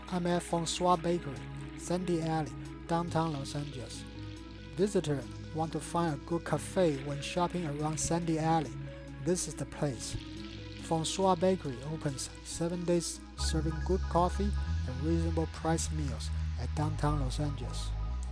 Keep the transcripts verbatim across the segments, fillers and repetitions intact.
I'm at Francois Bakery, Santee Alley, downtown Los Angeles. Visitors want to find a good cafe when shopping around Santee Alley. This is the place. Francois Bakery opens seven days serving good coffee and reasonable price meals at downtown Los Angeles.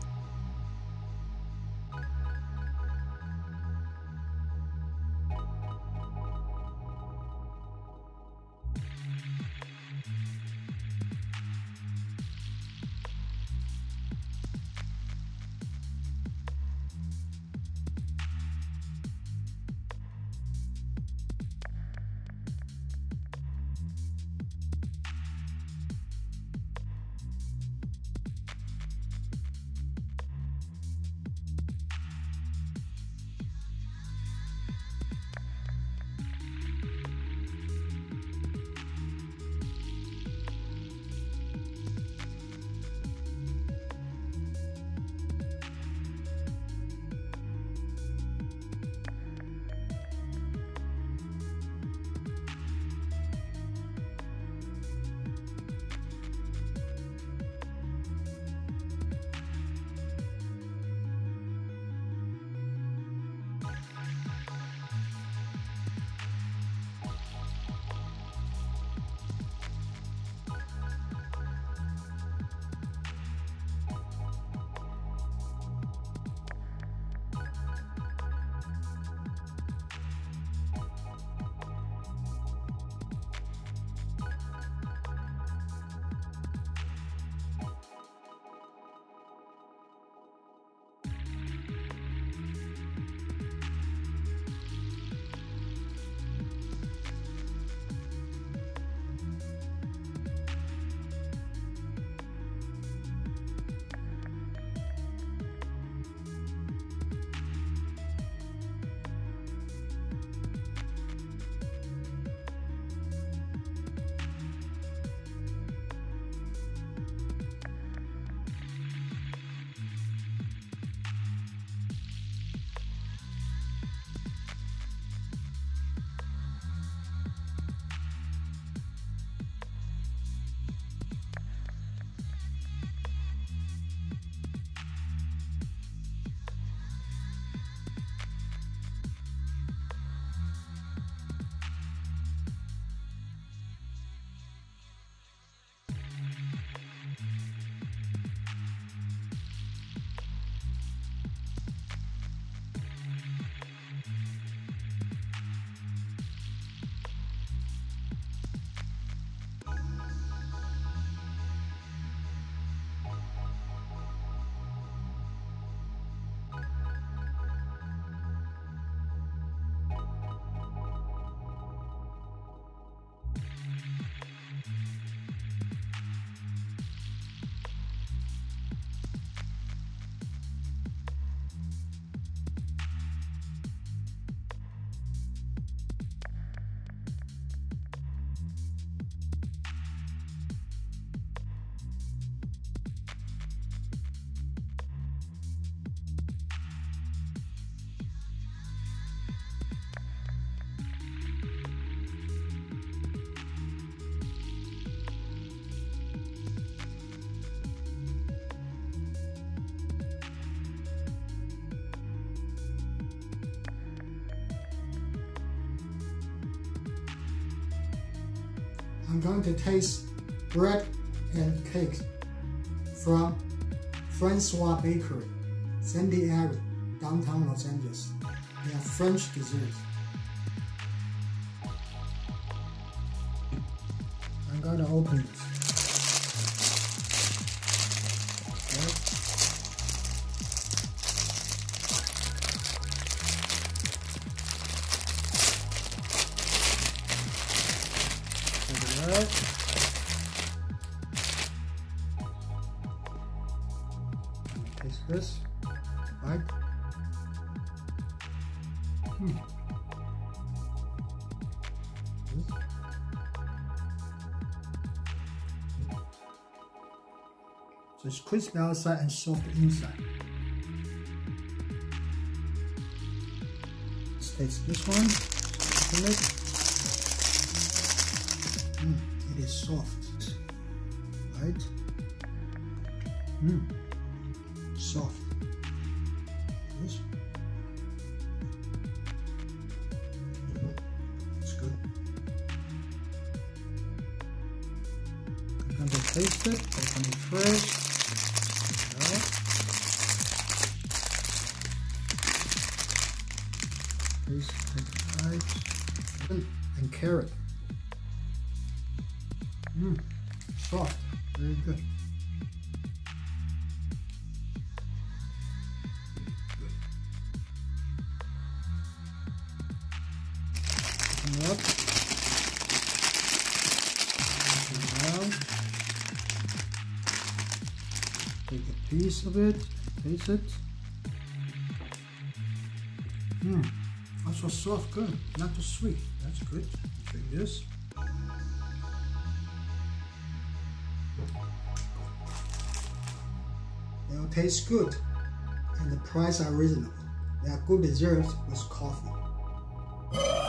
I'm going to taste bread and cake from Francois Bakery, Santee Alley, downtown Los Angeles. They are French desserts. I'm going to open it. Okay. Right. Taste this, right? Hmm. This. So it's crispy outside and soft inside. Let's taste this one. Open it. Mm, it is soft. Right? right? Mmm, soft. Yes. It's good. I'm going to taste it. Open it first. Right. Taste, taste right. And carrot. Mmm, soft. Very good. Open it up. Open it down. Take a piece of it. Taste it. Mmm, also soft. Good. Not too sweet. That's good. Drink this. They all taste good, and the price are reasonable. They are good desserts with coffee.